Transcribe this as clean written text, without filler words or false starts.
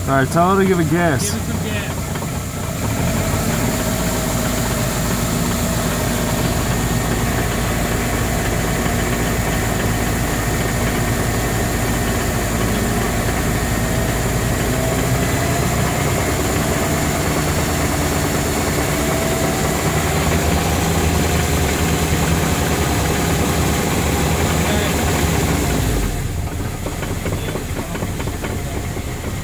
Alright, tell her to give a guess. Give us some